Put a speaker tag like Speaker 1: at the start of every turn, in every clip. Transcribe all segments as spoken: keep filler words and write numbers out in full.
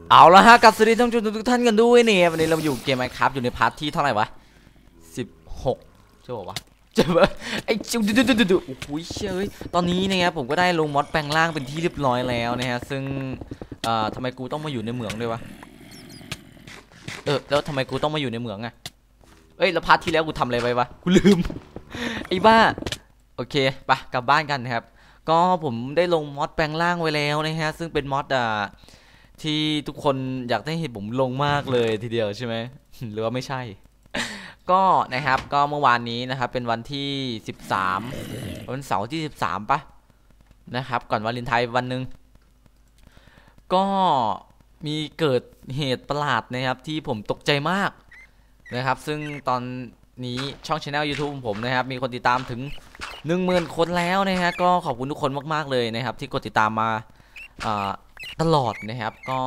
Speaker 1: เอาละฮะกับสวัสดีท่านผู้ชมทุกท่านกันด้วยเนี่ยวันนี้เราอยู่เกม Minecraft อยู่ในพาร์ทที่เท่าไหร่วะสิบหกใช่ป่าวะใช่ปะไอ้จุดดุดุดุดุโอ้โหเชยตอนนี้นะครับผมก็ได้ลงมอดแปลงร่างเป็นที่เรียบร้อยแล้วนะฮะซึ่งเอ่อทำไมกูต้องมาอยู่ในเหมืองด้วยวะเออแล้วทำไมกูต้องมาอยู่ในเหมืองอะเอ้ยแล้วพาร์ทที่แล้วกูทำอะไรไปวะกูลืมไอ้บ้าโอเคปะกลับบ้านกันนะครับก็ผมได้ลงมอดแปลงร่างไว้แล้วนะฮะซึ่งเป็นมอดอ่าที่ทุกคนอยากได้เห็นผมลงมากเลยทีเดียวใช่ไหมหรือว่าไม่ใช่ก็นะครับก็เมื่อวานนี้นะครับเป็นวันที่สิบสามวันเสาร์ที่สิบสามปะนะครับก่อนวาเลนไทน์วันหนึ่งก็มีเกิดเหตุประหลาดนะครับที่ผมตกใจมากนะครับซึ่งตอนนี้ช่อง channel ยูทูบ ของผมนะครับมีคนติดตามถึง หนึ่งหมื่น คนแล้วนะฮะก็ขอบคุณทุกคนมากๆเลยนะครับที่กดติดตามมาตลอดนะครับก็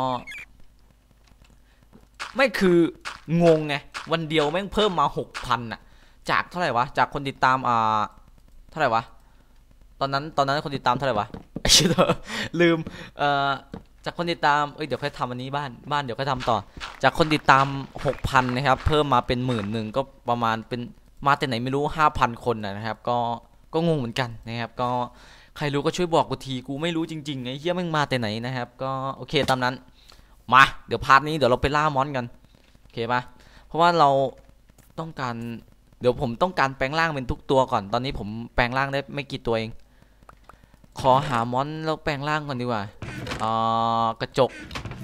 Speaker 1: ไม่คืองงไงวันเดียวแม่งเพิ่มมา หกพัน อ่ะจากเท่าไหร่วะจากคนติดตามอ่าเท่าไหร่วะตอนนั้นตอนนั้นคนติดตามเท่าไหร่วะไอ้เชี่ยลืมเอ่อจากคนติดตามเอ้ยเดี๋ยวค่อยทำอันนี้บ้านบ้านเดี๋ยวค่อยทำต่อจากคนติดตาม หกพัน นะครับเพิ่มมาเป็นหมื่นหนึ่งก็ประมาณเป็นมาแต่ไหนไม่รู้ ห้าพัน คนนะครับก็ก็งงเหมือนกันนะครับก็ใครรู้ก็ช่วยบอกกูทีกูไม่รู้จริงๆไอ้เหี้ยแม่งมาแต่ไหนนะครับก็โอเคตามนั้นมาเดี๋ยวพาร์ทนี้เดี๋ยวเราไปล่ามอนกันโอเคปะเพราะว่าเราต้องการเดี๋ยวผมต้องการแปลงร่างเป็นทุกตัวก่อนตอนนี้ผมแปลงร่างได้ไม่กี่ตัวเองขอหามอนแล้วแปลงร่างก่อนดีกว่าอ่ากระจก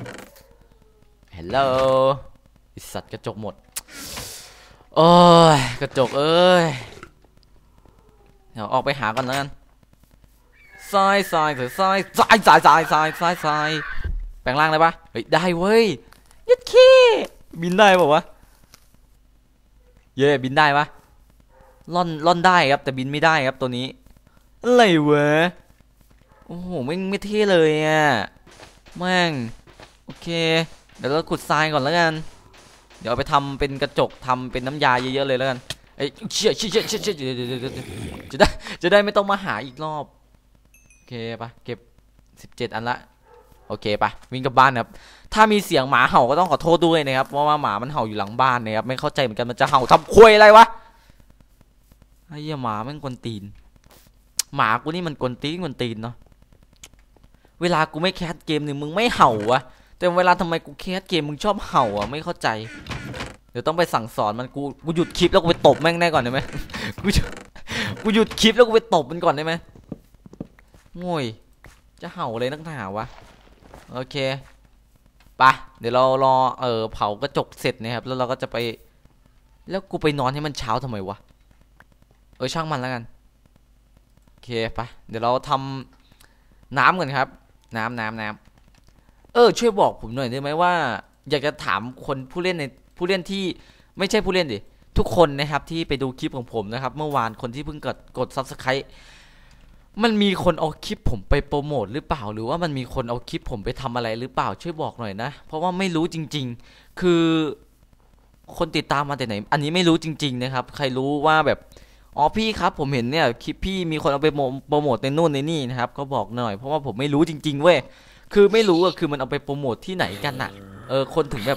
Speaker 1: Hello ไอสัตว์กระจกหมดโอ้ยกระจกเอ้ยเดี๋ยวออกไปหาก่อนแล้วกันทรายทรายทรายทรายทรายทรายทรายทรายทรายทรายแปลงร่างได้ปะเฮ้ยได้เว้ยยัดขี้บินได้ป่าวะเย่บินได้ปะล่อนล่อนได้ครับแต่บินไม่ได้ครับตัวนี้อะไรวะโอ้โหไม่ไม่เท่เลยอ่ะแม่งโอเคเดี๋ยวเราขุดทรายก่อนแล้วกันเดี๋ยวเอาไปทำเป็นกระจกทำเป็นน้ำยาเยอะๆเลยแล้วกันไอ้เชี่ยเชี่ยเชี่ยเชี่ยจะได้จะได้ไม่ต้องมาหาอีกรอบโอเคปะเก็บสิบเจ็ดอันละโอเคปะวิ่งกลับบ้านครับถ้ามีเสียงหมาเห่าก็ต้องขอโทษด้วยนะครับเพราะว่าหมามันเห่าอยู่หลังบ้านนะครับไม่เข้าใจเหมือนกันมันจะเห่าทำควยอะไรวะไอ้เหี้ยหมาแม่งกวนตีนหมากูนี่มันกวนตีนกวนตีนเนาะเวลากูไม่แคสเกมหนึ่งมึงไม่เห่าวะแต่เวลาทำไมกูแคสเกมมึงชอบเห่าอ่ะไม่เข้าใจเดี๋ยวต้องไปสั่งสอนมันกูกูหยุดคลิปแล้วกูไปตบแม่งได้ก่อนได้ไหมกูกูหยุดคลิปแล้วกูไปตบมันก่อนได้ไหมโง่ยจะเห่าเลยนักหนาวะโอเคปะเดี๋ยวเรารอเออเผากระจกเสร็จนะครับแล้วเราก็จะไปแล้วกูไปนอนให้มันเช้าทำไมวะเออช่างมันแล้วกันโอเคปะเดี๋ยวเราทำน้ำกันครับน้ำน้ำน้ำเออช่วยบอกผมหน่อยได้ไหมว่าอยากจะถามคนผู้เล่นในผู้เล่นที่ไม่ใช่ผู้เล่นดิทุกคนนะครับที่ไปดูคลิปของผมนะครับเมื่อวานคนที่เพิ่งกดกด ซับสไครบ์ มันมีคนเอาคลิปผมไปโปรโมทหรือเปล่าหรือว่ามันมีคนเอาคลิปผมไปทำอะไรหรือเปล่าช่วยบอกหน่อยนะเพราะว่าไม่รู้จริงๆคือคนติดตามมาแต่ไหนอันนี้ไม่รู้จริงๆนะครับใครรู้ว่าแบบอ๋อพี่ครับผมเห็นเนี่ยคลิปพี่มีคนเอาไปโปรโมทในนู่นในนี่นะครับก็บอกหน่อยเพราะว่าผมไม่รู้จริงๆเว้ยคือไม่รู้อะคือมันเอาไปโปรโมทที่ไหนกันอะเออคนถึงแบบ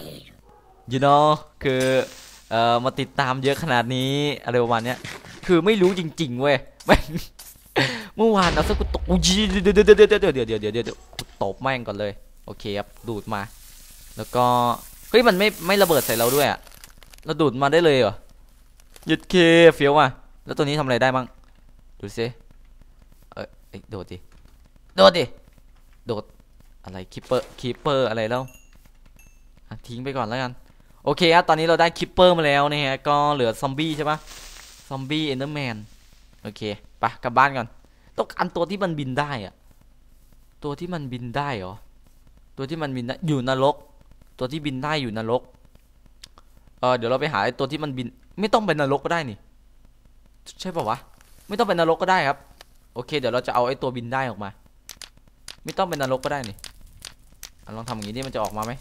Speaker 1: you know คือเอ่อมาติดตามเยอะขนาดนี้อะไรประมาณเนี้ยคือไม่รู้จริงๆเว้ยเมื่อวานเอาสักกูตกเดี๋ยวเดี๋ยวเดี๋ยวเดี๋ยวเดี๋ยวเดี๋ยวเดี๋ยวเดี๋ยวตบแม่งก่อนเลยโอเคครับดูดมาแล้วก็เฮ้ยมันไม่ไม่ระเบิดใส่เราด้วยอะเราดูดมาได้เลยเหรอยึดเคเฟี้ยวว่ะแล้วตัวนี้ทำอะไรได้บ้างดูซิเออโดดดิโดดดิโดดอะไรคิปเปอร์คิปเปอร์อะไรแล้วทิ้งไปก่อนแล้วกันโอเคครับตอนนี้เราได้คิปเปอร์มาแล้วนะฮะก็เหลือซอมบี้ใช่ปะซอมบี้เอนเดอร์แมนโอเคไปกลับบ้านก่อนต้องการตัวที่มันบินได้อะตัวที่มันบินได้เหรอตัวที่มันบินได้อยู่นรกตัวที่บินได้อยู่นรกเออเดี๋ยวเราไปหาไอ้ตัวที่มันบินไม่ต้องเป็นนรกก็ได้นี่ใช่ป่าวะไม่ต้องเป็นนรกก็ได้ครับโอเคเดี๋ยวเราจะเอาไอ้ตัวบินได้ออกมาไม่ต้องเป็นนรกก็ได้นี่ลองทำอย่างนี้ดิมันจะออกมาไหม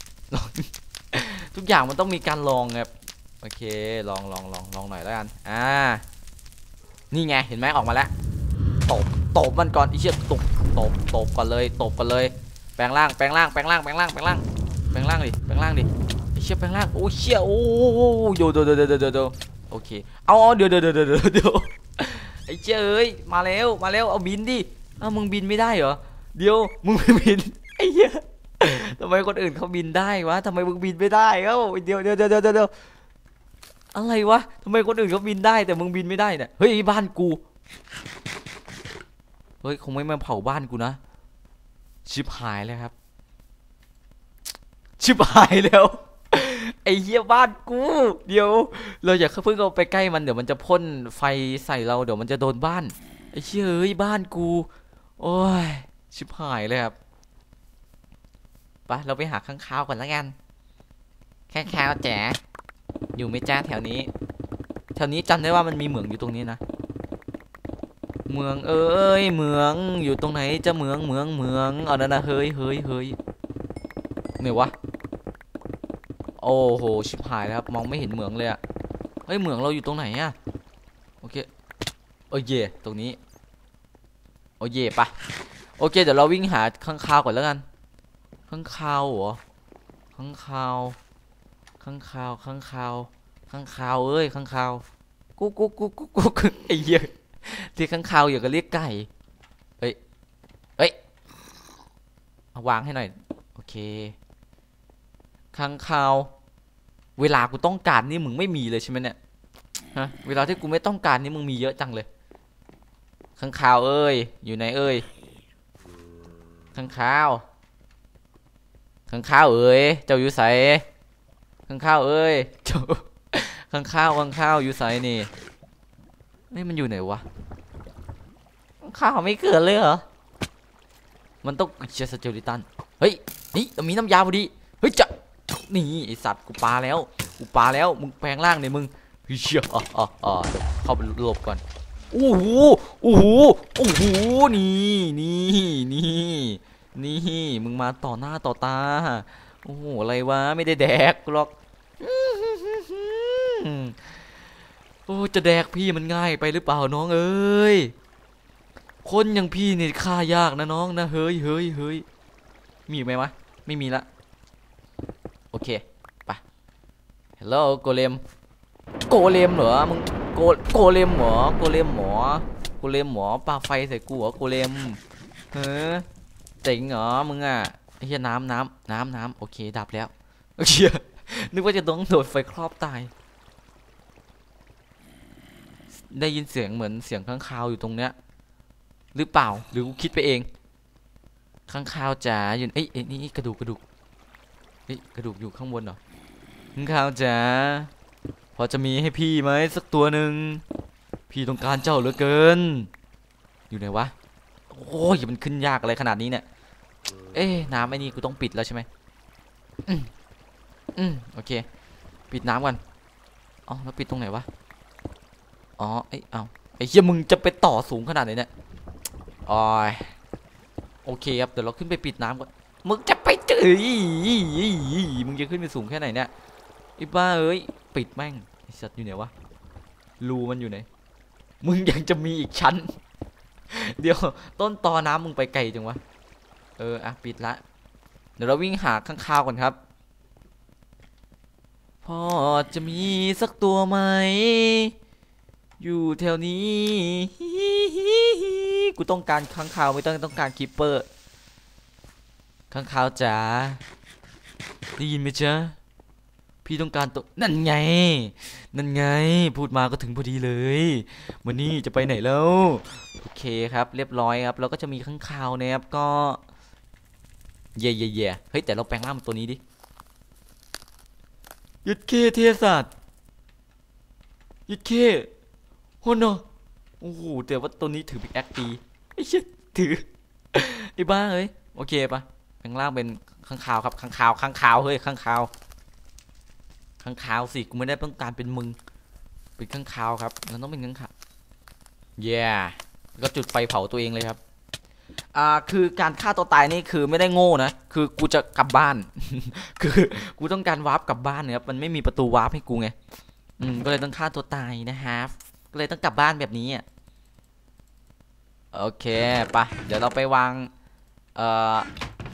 Speaker 1: ทุกอย่างมันต้องมีการลองครับโอเคลองลองลองลองหน่อยแล้วกันอ่านี่ไงเห็นไหมออกมาแล้วตบตบมันก่อนไอ้เชี่ยตบตบตบก่อนเลยตบก่อนเลยแปลงร่างแปลงร่างแปลงร่างแปลงร่างแปลงร่างแปลงร่างดิแปลงร่างดิไอ้เชี่ยแปลงร่างโอ้เชี่ยโอ้โยโดโดโดโดโดโอเคเอาเอาเดี๋ยวเดี๋ยวเดี๋ยวเดี๋ยวเดี๋ยวไอ้เชี่ยเอ้ยมาแล้วมาแล้วเอาบินดิอ้าวมึงบินไม่ได้เหรอเดี๋ยวมึงไม่บินไอ้เหี้ยทำไมคนอื่นเขาบินได้วะทำไมมึงบินไม่ได้เอ้าเดี๋ยวเดี๋ยวเดี๋ยวเดี๋ยวอะไรวะทำไมคนอื่นเขาบินได้แต่มึงบินไม่ได้เนี่ยเฮ้ยบ้านกูเฮ้ยคงไม่มาเผาบ้านกูนะชิบหายเลยครับชิบหายแล้วไอ้เหี้ยบ้านกูเดี๋ยวเราอย่าเพิ่งเอาไปใกล้มันเดี๋ยวมันจะพ่นไฟใส่เราเดี๋ยวมันจะโดนบ้านไอ้เชี่ยเอ้ยบ้านกูโอ้ยชิบหายเลยครับไปเราไปหาข้างคาวก่อนแล้วกันข้างคาวแจ๋อยู่ไม่จ้าแถวนี้แถวนี้จำได้ว่ามันมีเหมืองอยู่ตรงนี้นะเมืองเอ้ยเมืองอยู่ตรงไหนจะเมืองเมืองเมืองเอานั่นนะเฮ้ยเฮ้ยเฮ้ยไหนวะโอ้โหชิบหายแล้วครับมองไม่เห็นเหมืองเลยอะเฮ้ยเหมืองเราอยู่ตรงไหนอะโอเคโอเคตรงนี้โอเคปะโอเคเดี๋ยวเราวิ่งหาข้างคาวก่อนแล้วกันข้างคาวเหรอข้างคาวข้างคาวข้างคาวข้างคาวเอ้ยข้างคาวกุ๊กกุ๊กกุ๊กกุ๊กกุ๊กไอ้เหี้ยที่ข้างคาวอย่าก็เรียกไก่เฮ้ยเฮ้ยเอาวางให้หน่อยโอเคข้างคาวเวลากูต้องการนี่มึงไม่มีเลยใช่ไหมเนี่ยฮะเวลาที่กูไม่ต้องการนี่มึงมีเยอะจังเลยข้างคาวเอ้ยอยู่ไหนเอ้ยข้างคาวข้างคาวเอ้ยเจ้าอยู่ไสข้างคาวเอ้ยเจ้าข้างคาวข้างคาวอยู่ไสนี่นี่มันอยู่ไหนวะข้าวไม่เกิดเลยเหรอมันต้องเชียร์สเจลิตันเฮ้ยนี่มีน้ำยาพอดีเฮ้ยจะนี่ไอสัตว์กูปาแล้วกูปาแล้วมึงแปลงร่างเนี่ยมึงเชี่ยอ๋ออ๋ออ๋อเข้าไปหลบก่อนโอ้โหโอ้โหโอ้โหนี่นี่นี่นี่มึงมาต่อหน้าต่อตาโอ้โหอะไรวะไม่ได้แดกหรอกโอ้จะแดกพี่มันง่ายไปหรือเปล่าน้องเอ้ยคนอย่างพี่นี่ฆ่ายากนะน้องนะเฮ้ยเฮ้ยเฮ้ยมีไหมวะไม่มีละโอเคไปฮัลโหลโกเลมโกเลมเหรอมึงโกโกเลมเหรอโกเลมหมอโกเลมหมอปาไฟใส่กูเหรอโกเลมเฮ้อเจ๋งเหรอมึงอ่ะไอ้เหี้ยน้ำน้ำน้ำน้ำโอเคดับแล้วโอเคนึกว่าจะต้องโดดไฟครอบตายได้ยินเสียงเหมือนเสียงข้างคาวอยู่ตรงเนี้ยหรือเปล่าหรือกูคิดไปเองข้างคาวจ๋าอยู่เอ้ยนี่กระดูกกระดูกเฮ้ยกระดูกอยู่ข้างบนเหรอข้างคาวจ๋าพอจะมีให้พี่ไหมสักตัวหนึ่งพี่ต้องการเจ้าเหลือเกินอยู่ไหนวะโอ้ยมันขึ้นยากอะไรขนาดนี้เนี่ยเอ๊ะน้ำไอ้นี่กูต้องปิดแล้วใช่ไหมอืมอืมโอเคปิดน้ำก่อนอ๋อแล้วปิดตรงไหนวะอ๋อไอ้เอาไอ้เหี้ยมึงจะไปต่อสูงขนาดไหนเนี่ยอ๋อโอเคครับเดี๋ยวเราขึ้นไปปิดน้ำก่อนมึงจะไปเจอมึงจะขึ้นไปสูงแค่ไหนเนี่ยไอ้บ้าเอ้ยปิดแม่งไอ้สัตว์อยู่ไหนวะรูมันอยู่ไหนมึงยังจะมีอีกชั้นเดี๋ยวต้นตอน้ำมึงไปไกลจังวะเอออ่ะปิดละเดี๋ยวเราวิ่งหาข้างคาวก่อนครับพอจะมีสักตัวไหมอยู่แถวนี้กูต้องการข้างคาวไม่ต้องต้องการคีปเปอร์ข้างคาวจ๋าได้ยินไหมจ๊ะพี่ต้องการตัวนั่นไงนั่นไงพูดมาก็ถึงพอดีเลยวันนี้จะไปไหนแล้วโอเคครับเรียบร้อยครับเราก็จะมีข้างคาวนะครับก็เย่เย่เย่เฮ้ยแต่เราแปลงร่างตัวนี้ดิยึดเคเทศาสตร์ยึดเคโอ้โนโอ้โหแต่ว่าตัวนี้ถือพิกแอคตีไอ้เชี่ยถือไอ้บ้าเฮ้ยโอเคปะแปลงร่างเป็นข้างคาวครับข้างคาวข้างคาวเฮ้ยข้างคาวข้างคาวสิกูไม่ได้ต้องการเป็นมึงเป็นข้างคาวครับมันต้องเป็นข้างคาวเย่ก็จุดไฟเผาตัวเองเลยครับอ่าคือการฆ่าตัวตายนี่คือไม่ได้โง่นะคือกูจะกลับบ้านคือกูต้องการวาร์ปกลับบ้านเนี่ยครับมันไม่มีประตูวาร์ปให้กูไงอืมก็เลยต้องฆ่าตัวตายนะครับก็เลยต้องกลับบ้านแบบนี้อ่ะโอเคปะเดี๋ยวเราไปวางเอ่อ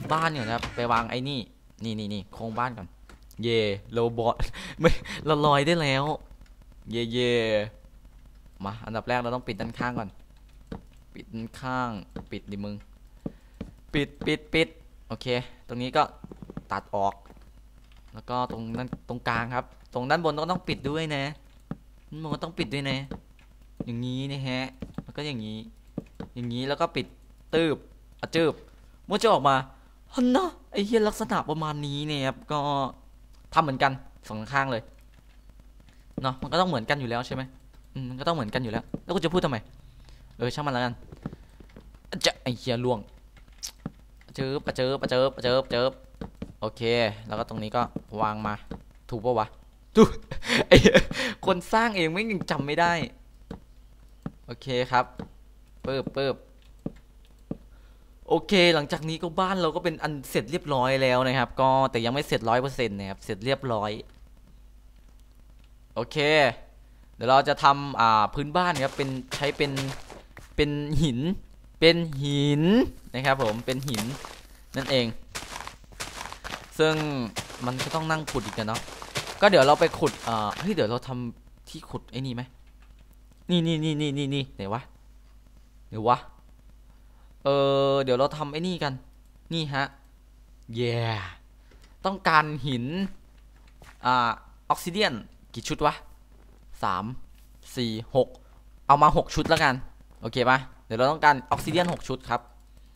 Speaker 1: บ้านเนี่ยนะครับไปวางไอ้นี่นี่นี่นี่โครงบ้านก่อนเย่โรบอทไม่เราลอยได้แล้วเย่เย่มาอันดับแรกเราต้องปิดด้านข้างก่อนปิดด้านข้างปิดดิมึงปิดปิดปิดโอเคตรงนี้ก็ตัดออกแล้วก็ตรงนั้นตรงกลางครับตรงด้านบนก็ต้องปิดด้วยนะมันก็ต้องปิดด้วยนะอย่างนี้นะฮะแล้วก็อย่างนี้อย่างนี้แล้วก็ปิดตืบอะจืบมันจะออกมาฮันนะไอ้เหี้ยลักษณะประมาณนี้เนี่ยครับก็ทำเหมือนกันสองข้างเลยเนาะมันก็ต้องเหมือนกันอยู่แล้วใช่ไหมอืมมันก็ต้องเหมือนกันอยู่แล้วแล้วกูจะพูดทำไมเออช่างมันแล้วกันจะไอ้เหี้ยล่วงเจิบปะเจิบปะเจิบปะเจิบเจิบโอเคแล้วก็ตรงนี้ก็วางมาถูกปะวะถูกไอ้คนสร้างเองไม่ยังจำไม่ได้โอเคครับเปิบเปิบโอเคหลังจากนี้ก็บ้านเราก็เป็นอันเสร็จเรียบร้อยแล้วนะครับก็แต่ยังไม่เสร็จร้อยเปอร์เซ็นต์นะครับเสร็จเรียบร้อยโอเคเดี๋ยวเราจะทำอ่าพื้นบ้านครับเป็นใช้เป็นเป็นหินเป็นหินนะครับผมเป็นหินนั่นเองซึ่งมันก็ต้องนั่งขุดอีกกันเนาะก็เดี๋ยวเราไปขุดอ่าเฮ้ยเดี๋ยวเราทำที่ขุดไอ้นี่ไหมนี่นี่นี่นี่นี่นี่ไหนวะไหนวะเออเดี๋ยวเราทำไอ้นี่กันนี่ฮะเย่ต้องการหินอ่าออกซิเดียนกี่ชุดวะสามสี่หกเอามาหกชุดแล้วกันโอเคปะเดี๋ยวเราต้องการออกซิเดียนหกชุดครับ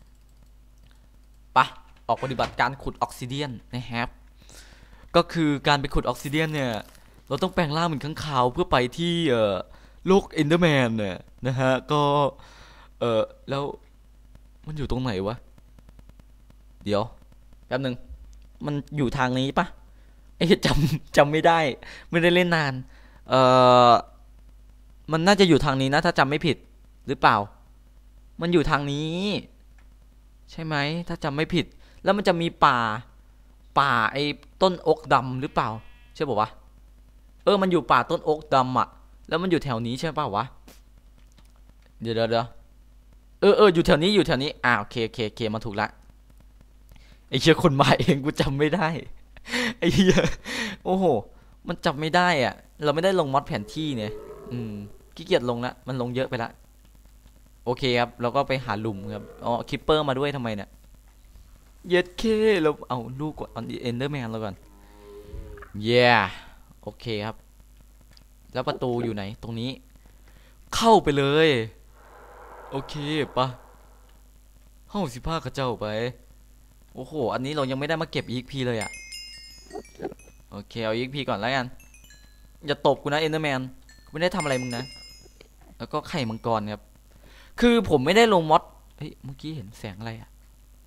Speaker 1: ปะออกปฏิบัติการขุดออกซิเดียนนะครับก็คือการไปขุดออกซิเดียนเนี่ยเราต้องแปลงร่างเหมือนข้างคาวเพื่อไปที่เอ่อโลกเอนเดอร์แมนเนี่ยนะฮะก็เออแล้วมันอยู่ตรงไหนวะเดี๋ยวแป๊บนึงมันอยู่ทางนี้ปะไอ้จำจำไม่ได้ไม่ได้เล่นนานเออมันน่าจะอยู่ทางนี้นะถ้าจำไม่ผิดหรือเปล่ามันอยู่ทางนี้ใช่ไหมถ้าจำไม่ผิดแล้วมันจะมีป่าป่าไอ้ต้นโอ๊กดำหรือเปล่าใช่ป่าวะเออมันอยู่ป่าต้นโอ๊กดำอ่ะแล้วมันอยู่แถวนี้ใช่ป่าววะเดี๋ยวเดี๋ยวเออเอออยู่แถวนี้อยู่แถวนี้อ่าโอเคโอเคโอเคมาถูกละไอ้เชี่ยคนมาเองกูจำไม่ได้ไอ้เหี้ยโอ้โหมันจำไม่ได้อ่ะเราไม่ได้ลงมอดแผนที่เนี่ยอืมขี้เกียจลงละมันลงเยอะไปละโอเคครับเราก็ไปหาหลุมครับอ๋อคิปเปอร์มาด้วยทำไมเนี่ยเย็ดเคเราเอาลูกก่อนเอาเอนเดอร์แมนเราก่อนเย่โอเคครับแล้วประตูอยู่ไหนตรงนี้เข้าไปเลยโอเคปะห้องสิบห้ากระเจ้าไปโอ้โหอันนี้เรายังไม่ได้มาเก็บ อี เอ็กซ์ พี เลยอะโอเคเอา อี เอ็กซ์ พี ก่อนแล้วกันอย่าตบกูนะเอนเดอร์แมนกูไม่ได้ทำอะไรมึงนะแล้วก็ไข่มังกรครับคือผมไม่ได้ลงมอดเฮ้ยเมื่อกี้เห็นแสงอะไรอะ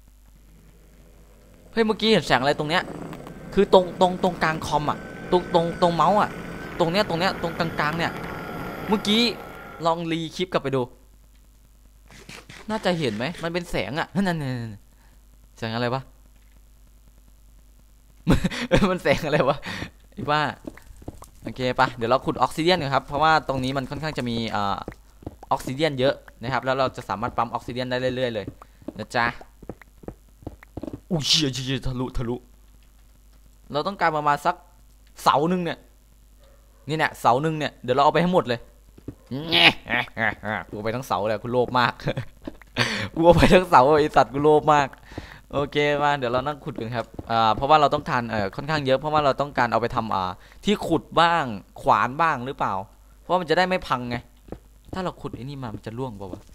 Speaker 1: เฮ้ยเมื่อกี้เห็นแสงอะไรตรงเนี้ยคือตรงตรงตรงกลางคอมอะตรงตรงตรงเมาส์อะตรงเนี้ยตรงเนี้ยตรงกลางๆเนี่ยเมื่อกี้ลองรีคลิปกลับไปดูน่าจะเห็นไหมมันเป็นแสงอะนั่นนั่นแสงอะไรวะ มันแสงอะไรวะไอ้บ้าโอเคปะเดี๋ยวเราขุดออกซิเดียนกันครับเพราะว่าตรงนี้มันค่อนข้างจะมีออกซิเดียนเยอะนะครับแล้วเราจะสามารถปั๊มออกซิเดียนได้เรื่อยๆเลยนะจ๊ะอุ้ยเชี่ยเชี่ยทะลุทะลุเราต้องการประมาณสักเสาหนึ่งเนี่ยนี่เนี่ยเสาหนึ่งเนี่ยเดี๋ยวเราเอาไปให้หมดเลยแง่กูไปทั้งเสาเลยกูโลภมากกูเอาไปทั้งเสาไอสัตว์กูโลภมากโอเคมาเดี๋ยวเรานั่งขุดกันครับอ่าเพราะว่าเราต้องการเอ่อค่อนข้างเยอะเพราะว่าเราต้องการเอาไปทำอ่าที่ขุดบ้างขวานบ้างหรือเปล่าเพราะมันจะได้ไม่พังไงถ้าเราขุดไอ้นี่มามันจะร่วงเปล่าวะ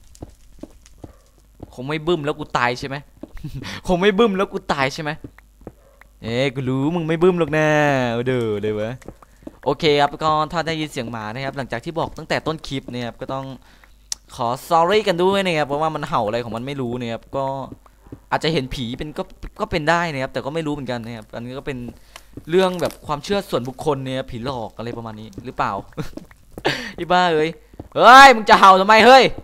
Speaker 1: คงไม่บึ้มแล้วกูตายใช่ไหม คงไม่บึ้มแล้วกูตายใช่ไหมเอ๊กูรู้มึงไม่บึ้มหรอกนะเด้อเลยวะโอเคครับก็ถ้าได้ยินเสียงหมานะครับหลังจากที่บอกตั้งแต่ต้นคลิปเนี่ยครับก็ต้องขอ sorry กันด้วยนะครับเพราะว่ามันเห่าอะไรของมันไม่รู้เนี่ยครับก็อาจจะเห็นผีเป็นก็ก็เป็นได้นะครับแต่ก็ไม่รู้เหมือนกันนะครับอันนี้ก็เป็นเรื่องแบบความเชื่อส่วนบุคคลเนี่ยผีหลอกอะไรประมาณนี้หรือเปล่า อีบ้าเอ้ยเฮ้ยมึงจะเห่าทำไมเฮ้ย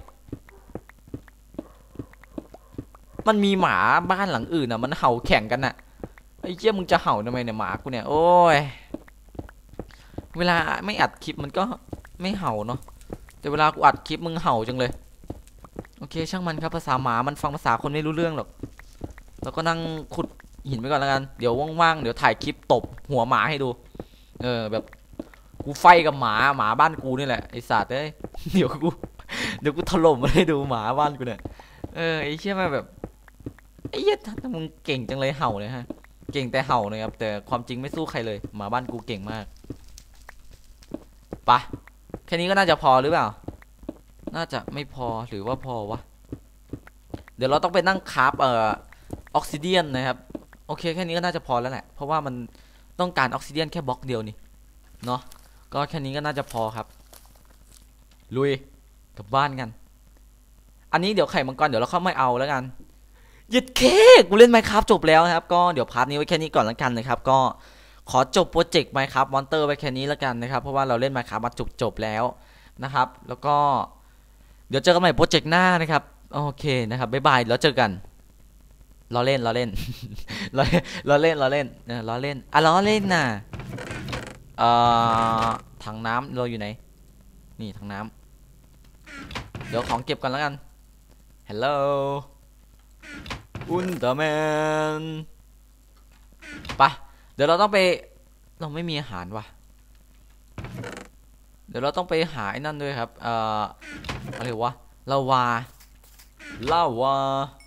Speaker 1: มันมีหมาบ้านหลังอื่นอ่ะมันเห่าแข่งกันน่ะไอ้เจ้ามึงจะเห่าทำไมเนี่ยหมากูเนี่ยโอ้ยเวลาไม่อัดคลิปมันก็ไม่เห่าเนาะแต่เวลากูอัดคลิปมึงเห่าจังเลยโอเคช่างมันครับภาษาหมามันฟังภาษาคนไม่รู้เรื่องหรอกแล้วก็นั่งขุดหินไปก่อนแล้วกันเดี๋ยวว่างๆเดี๋ยวถ่ายคลิปตบหัวหมาให้ดูเออแบบกูไฟกับหมาหมาบ้านกูนี่แหละไอสัตว์เอ้ยเดี๋ยวกูเดี๋ยวกูถล่มมาให้ดูหมาบ้านกูเนี่ยเออไอเชี่ยมาแบบไอ้เหี้ยมึงเก่งจังเลยเห่าเลยฮะเก่งแต่เห่าเลยครับแต่ความจริงไม่สู้ใครเลยหมาบ้านกูเก่งมากปะแค่นี้ก็น่าจะพอหรือเปล่าน่าจะไม่พอหรือว่าพอวะเดี๋ยวเราต้องไปนั่งคราฟเอ่อออกซิเดียนนะครับโอเคแค่นี้ก็น่าจะพอแล้วแหละเพราะว่ามันต้องการออกซิเดียนแค่บล็อกเดียวนี่เนาะก็แค่นี้ก็น่าจะพอครับลุยกลับบ้านกันอันนี้เดี๋ยวไข่มังกรเดี๋ยวเราเข้าไม่เอาแล้วกันยึดเคกูเล่น Minecraft จบแล้วนะครับก็เดี๋ยวพาร์ทนี้ไว้แค่นี้ก่อนแล้วกันนะครับก็ขอจบโปรเจกต์ Minecraft Monster ไว้แค่นี้แล้วกันนะครับเพราะว่าเราเล่น Minecraft มาจบจบแล้วนะครับแล้วก็เดี๋ยวเจอกันใหม่โปรเจกต์หน้านะครับโอเคนะครับบ๊ายบายแล้วเจอกันล้อเล่นล้อเล่นล้อล้อเล่นล้อเล่นเออล้อเล่นอ่ะล้อเล่นน่ะเอ่อถังน้ำเราอยู่ไหนนี่ถังน้ำเดี๋ยวของเก็บกันแล้วกัน Hello อุลตร้าแมนปะเดี๋ยวเราต้องไปเราไม่มีอาหารว่ะเดี๋ยวเราต้องไปหาไอ้นั่นด้วยครับเอ่ออะไรวะลาวาลาวา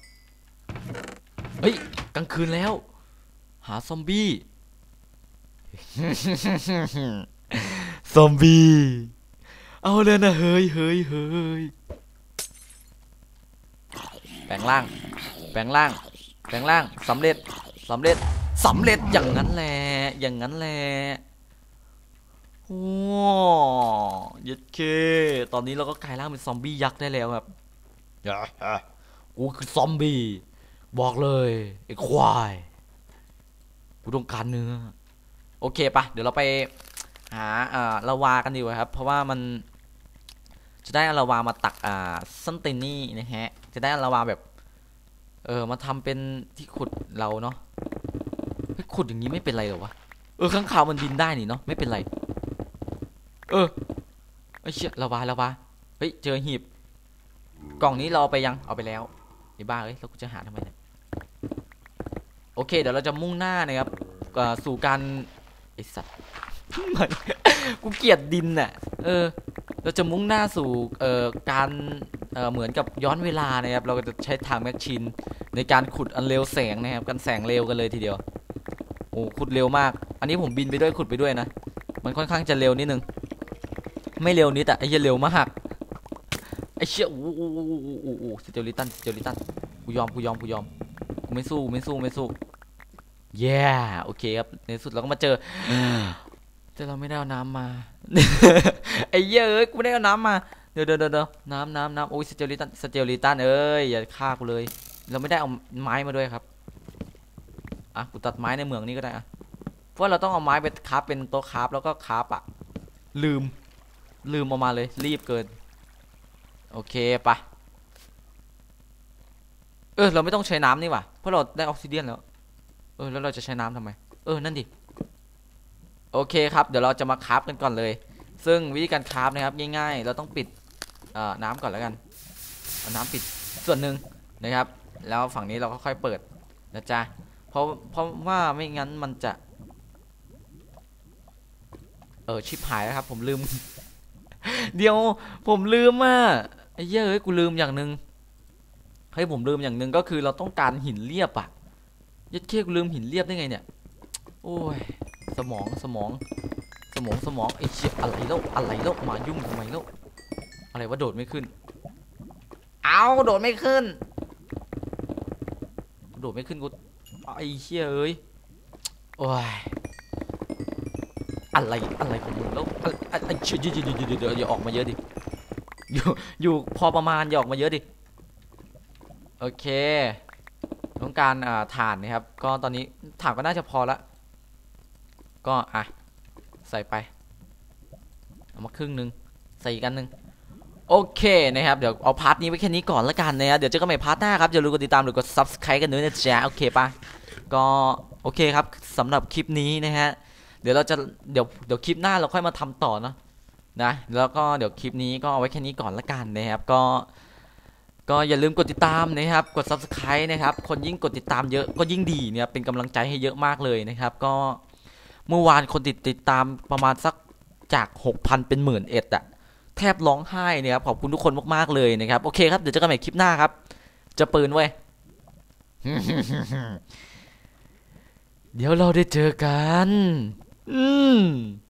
Speaker 1: เฮ้ยกลางคืนแล้วหาซอมบี้ ซอมบี้เอาเลยนะเฮ้ยเฮ้ยเฮ้ยแปลงร่างแปลงร่างแปลงร่างสำเร็จสำเร็จสำเร็จอย่างนั้นแหละอย่างนั้นแหละโอ้ยัดเคตอนนี้เราก็กลายร่างเป็นซอมบี้ยักษ์ได้แล้วครับกูคือซอมบี้บอกเลยไอ้ควายกูต้องการเนื้อโอเคปะเดี๋ยวเราไปหาอ่าลาวากันดีกว่าครับเพราะว่ามันจะได้ลาวามาตักอ่าซันตินี่นะฮะจะได้ลาวาแบบเออมาทำเป็นที่ขุดเราเนาะขุดอย่างนี้ไม่เป็นไรหรอวะเออข้างข่าวมันบินได้นี่เนาะไม่เป็นไรเออไอ้เชี่ยลาวาลาวาเฮ้ยเจอหีบกล่องนี้เราไปยังเอาไปแล้วไอ้บ้าเอ้ยแล้วกูจะหาทำไมเนี่ยโอเคเดี๋ยวเราจะมุ่งหน้านะครับสู่การไอสัตว์กูเกลียดดินน่ะเออเราจะมุ่งหน้าสู่เอ่อการเอ่อเหมือนกับย้อนเวลานะครับเราก็จะใช้ทางแมชชีนในการขุดอันเร็วแสงนะครับกันแสงเร็วกันเลยทีเดียวโอ้ขุดเร็วมากอันนี้ผมบินไปด้วยขุดไปด้วยนะมันค่อนข้างจะเร็วนิดนึงไม่เร็วนิดแต่ไอ้เหี้ยเร็วมากไอ้เชี่ยอู้อู้อู้อู้อู้อู้สเตลลิตันสเตลลิตันกูยอมกูยอมกูยอมกูไม่สู้ไม่สู้ไม่สู้เย้โอเคครับในสุดเราก็มาเจอแต่เราไม่ได้เอาน้ำมาไอ้เย้ยกูไม่ได้เอาน้ำมาเดี๋ยวเดี๋ยวเดี๋ยวน้ำน้ำน้ำโอ้ยสเตลลิตันสเตลลิตันเอ้ยอย่าฆ่ากูเลยเราไม่ได้เอาไม้มาด้วยครับอ่ะกูตัดไม้ในเมืองนี้ก็ได้อะเพราะเราต้องเอาไม้ไปคราฟเป็นโต๊ะคราฟแล้วก็คราฟอะลืมลืมออกมาเลยรีบเกินโอเคปะเออเราไม่ต้องใช้น้ำนี่ว่ะเพราะเราได้ออกซิเดียนแล้วเออแล้วเราจะใช้น้ำทำไมเออนั่นดิโอเคครับเดี๋ยวเราจะมาคราฟกันก่อนเลยซึ่งวิธีการคราฟนะครับง่ายๆเราต้องปิดน้ำก่อนแล้วกันเอาน้ำปิดส่วนหนึ่งนะครับแล้วฝั่งนี้เราก็ค่อยเปิดนะจ๊ะเพราะเพราะว่าไม่งั้นมันจะเออชิปหายแล้วครับผมลืม เดี๋ยวผมลืมอ่ะไอ้เหี้ยเอ้ยกูลืมอย่างหนึ่งให้ผมลืมอย่างหนึ่งก็คือเราต้องการหินเรียบอ่ะยัดเค้กูลืมหินเรียบได้ไงเนี่ยโอ้ยสมองสมองสมองสมองไอ้เชี่ยอะไรแล้วอะไรแล้วมายุ่งทำไมแล้วอะไรวะโดดไม่ขึ้นเอาโดดไม่ขึ้นโดดไม่ขึ้นกูไอ้เชี่ยเอ้ยโอ้ยอะไรอะไรของมึงแล้วไอ้เชี่ยเดี๋ยวเดี๋ยวเดี๋ยวอย่าออกมาเยอะดิอยู่อยู่พอประมาณอย่าออกมาเยอะดิโอเคต้องการอ่าถ่านนะครับก็ตอนนี้ถ่านก็น่าจะพอละก็อ่ะใส่ไปเอามาครึ่งนึงใส่อีกอันนึงโอเคนะครับเดี๋ยวเอาพาร์ทนี้ไว้แค่นี้ก่อนละกันนะครับเดี๋ยวเจอกันใหม่พาร์ทหน้าครับอย่าลืมกดติดตามหรือกด ซับสไครบ์ กันด้วยนะจ๊ะโอเคปะก็โอเคครับสำหรับคลิปนี้นะฮะเดี๋ยวเราจะเดี๋ยวเดี๋ยวคลิปหน้าเราค่อยมาทำต่อนะนะแล้วก็เดี๋ยวคลิปนี้ก็เอาไว้แค่นี้ก่อนละกันนะครับก็ก็อย่าลืมกดติดตามนะครับกด ซับสไครบ์ นะครับคนยิ่งกดติดตามเยอะก็ยิ่งดีเนี่ยเป็นกำลังใจให้เยอะมากเลยนะครับก็เมื่อวานคนติดติดตามประมาณสักจาก หกพัน เป็นหมื่นเอ็ดอะแทบร้องไห้นะครับขอบคุณทุกคนมากๆเลยนะครับโอเคครับเดี๋ยวเจอกันใหม่คลิปหน้าครับจะปืนไว้เดี๋ยวเราได้เจอกันอืม